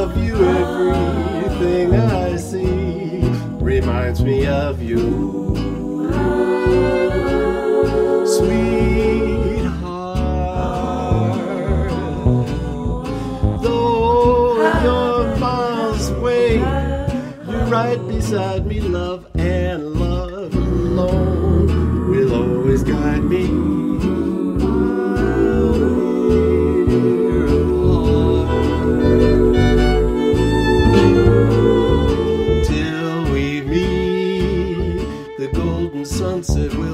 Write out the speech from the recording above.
of you. Everything I see reminds me of you. Sweetheart, though you're miles away, you're right beside me. Love and love alone will always guide me. Till we meet, the golden sunset will